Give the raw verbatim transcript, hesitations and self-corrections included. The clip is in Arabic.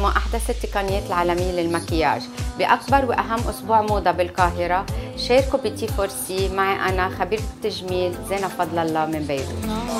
تقدموا أحدث التقنيات العالمية للمكياج بأكبر وأهم أسبوع موضة بالقاهرة. شاركوا بتي فور سي معي أنا خبيرة التجميل زينب فضل الله من بيروت.